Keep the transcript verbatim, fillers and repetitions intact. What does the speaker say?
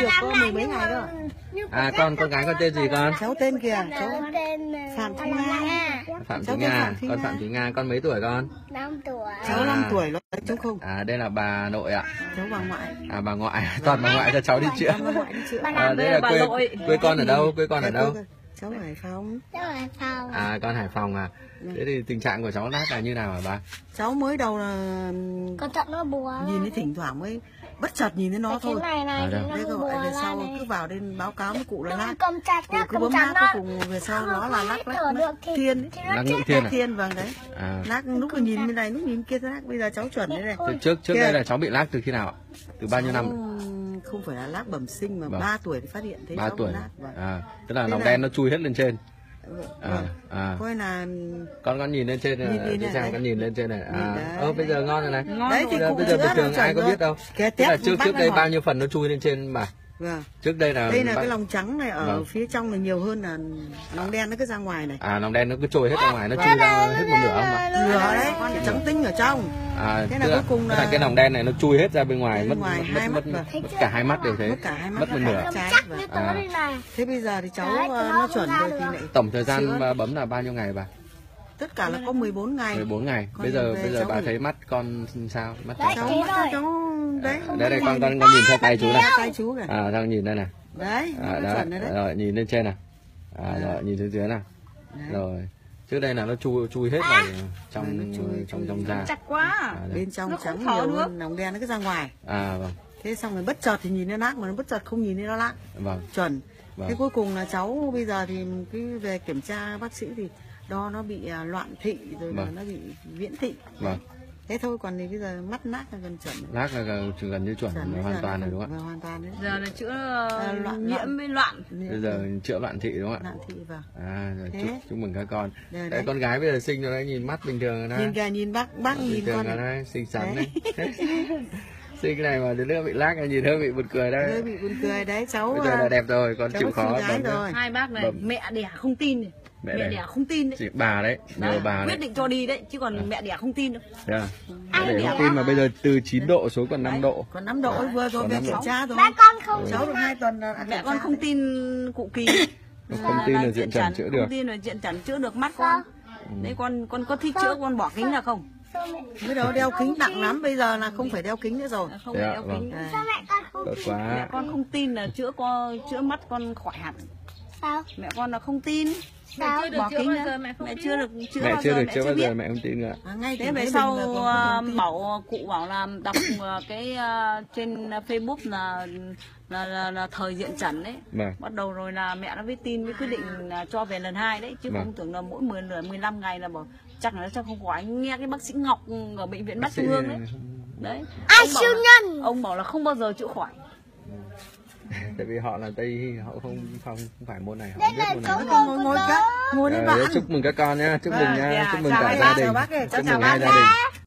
được có mười mấy ngày rồi. À con con gái con tên gì con? Cháu tên kìa, cháu Phạm Thị Nga. Phạm Thị Nga, con Phạm Thị Nga, con mấy tuổi con? năm tuổi. Cháu năm tuổi rồi, chú không? À đây là bà nội ạ. Cháu bà ngoại. À bà ngoại, toàn bà ngoại cho cháu đi chữa. Bà ngoại đi chữa. À, đây là quê quê con ở đâu? Quê con ở đâu? Cháu ở Hải Phòng. Cháu ở Hải Phòng. À con Hải Phòng à. Thế thì tình trạng của cháu lát là như nào hả bà? Cháu mới đầu là Con chọn nó bùa. nhìn thấy thỉnh thoảng mới bất chợt nhìn thấy nó thôi. Này này, À, thì Thế nó gọi bùa về ra sau này. cứ vào đến báo cáo với cụ là lát. Cầm chặt nhá, Cụ cứ cầm bấm chặt lát nó. cuối cùng về sau nó là lát lát thở được thì- thiên. thì nó Lát chết. ngự thiên à? Thiên vâng đấy. À Lát lúc là nhìn bên này lúc nhìn kia lát bây giờ cháu chuẩn đấy này. từ trước trước Kìa. đây là cháu bị lác từ khi nào ạ? Từ bao nhiêu năm? Cháu không phải là lát bẩm sinh mà Vâng. ba tuổi thì phát hiện thấy ba cháu tuổi. bị lát. Vâng. À tức là Thế lòng là- đen nó chui hết lên trên. À Vâng. à Coi là con con nhìn lên trên này, Nhìn- nhìn chị này, xem đấy. con nhìn lên trên này. À Nhìn đấy. ơ bây giờ ngon rồi này. đấy thì Bây giờ, cụ bây giờ chữa bình thường nó ai có chuẩn biết đâu. Cái Tức là tép trước bác trước nó đây hỏi. bao nhiêu phần nó chui lên trên bà? Vâng. Trước đây là Đây là bác- cái lòng trắng này ở Vâng. phía trong là nhiều hơn là lòng đen nó cứ ra ngoài này. À lòng đen nó cứ trôi hết ra ngoài, nó chui ra hết một nửa không ạ? Nửa đấy, con trắng tinh ở trong. À Thế tức là là, cuối cùng tức là là- cái lòng đen này nó chui hết ra bên ngoài, Bên mất ngoài mất hai mất, mắt mất, và- mất cả hai mắt đều thế. Mất cả hai mắt Mất một và nửa. cả trái. Chắc Vâng. như tớ À. đây này. Thế bây giờ thì cháu Đấy, ờ, nó nó không chuẩn ra rồi được. thì lại Tổng thời gian Chữa. bấm là bao nhiêu ngày bà? tất cả là có mười bốn ngày. mười bốn ngày. Con Bây giờ về bây giờ cháu bà gửi- thấy mắt con sao? Mắt Đấy, cháu Cháu Thế mắt rồi. cháu đấy. À, đây đây con con con nhìn theo tay chú này. tay chú kìa. À đang nhìn đây này. Đấy, À, nó đó, chuẩn rồi đấy. rồi nhìn lên trên này. À, À. rồi nhìn xuống dưới này. Đấy. Rồi trước đây là nó chui chui hết vào trong Đấy, nó chui- trong chui trong da. Chặt quá. À, đây. Bên trong Nó trắng không thở nhiều được. hơn, lòng đen nó cứ ra ngoài. À vâng Thế xong rồi bất chợt thì nhìn nó lát mà nó bất chợt không nhìn thấy nó lát. vâng Chuẩn. vâng. Thế cuối cùng là cháu bây giờ thì cứ về kiểm tra bác sĩ thì đo nó bị à, loạn thị rồi là Vâng. nó bị viễn thị. Vâng. Thế thôi còn thì bây giờ mắt nát là gần chuẩn. Lát là gần, gần như chuẩn, Chuẩn bây hoàn giờ toàn nó rồi đúng không vâng, hoàn toàn đấy. Giờ là chữa À, loạn- nhiễm loạn. với loạn. ạ? Bây giờ chữa loạn thị đúng không ạ? Loạn thị vào. À rồi Thế. chúc chúc mừng các con. Đây, Đấy, đấy. con gái bây giờ xinh rồi đấy, nhìn mắt bình thường rồi đấy. Nhìn kìa nhìn bác bác Bình nhìn thường con rồi này. đấy, xinh xắn đấy. Đấy. Xinh cái này mà đến nữa bị lác là nhìn hơi bị buồn cười đấy. Hơi bị buồn cười đấy cháu. Bây giờ là à, đẹp rồi, con cháu chịu có khó xinh gái bấm đấy. rồi. Hai bác này Bẩm. mẹ đẻ không tin này. Mẹ Mẹ, đẻ. đẻ không tin đấy. Chị bà đấy, nhờ Đó, bà quyết đấy. định cho đi đấy chứ còn À. mẹ đẻ không tin đâu. Yeah. Ai Để đẻ thông tin mà bây giờ từ chín độ xuống còn năm Đấy. độ. Còn năm độ vừa rồi Còn về năm kiểm độ. tra rồi. Ba con không Cháu được hai tuần là Mẹ kiểm con tra không đấy. tin cụ Kỳ. Không tin là diện chẩn chữa được. Không tin là diện chẩn chữa được mắt con. Đấy con con có thích chữa con bỏ kính là không? Mới đầu đeo kính nặng lắm bây giờ là không phải đeo kính nữa rồi. Không Dạ, đeo vâng. kính. À. Sao mẹ con không? Tốt Mẹ quá. con không tin là chữa con chữa mắt con khỏi hẳn. Sao? Mẹ con là không tin. Sao? Bỏ kính ra. Mẹ chưa được chữa Mẹ bao chưa giờ, được mẹ chữa bao biết. giờ mẹ không tin nữa. À, ngay Thế từ về Thái sau Bình là còn à, không tin. bảo cụ bảo là đọc à, cái à, trên Facebook là là, là, là thời diện chẩn đấy. Vâng. Bắt đầu rồi là mẹ nó mới tin mới quyết định là cho về lần hai đấy chứ Vâng. không tưởng là mỗi mười nửa mười lăm ngày là bảo chắc là nó chắc không có. Anh nghe cái bác sĩ Ngọc ở bệnh viện Bác mắt sĩ Trung ương đấy. Đấy. Ai Ông bảo siêu là- nhân? Ông bảo là không bao giờ chữa khỏi. Tại vì họ là Tây, họ không không, không phải môn này, họ Đây không biết là môn cháu này. ngồi ngồi của ngồi tớ. các ngồi đi Rồi, bạn. chúc mừng các con nhá, chúc mừng Vâng, nha, dạ, chúc mừng chào cả hai gia bác, đình, chào bác ơi, cháu chúc chào mừng hai bác gia đình.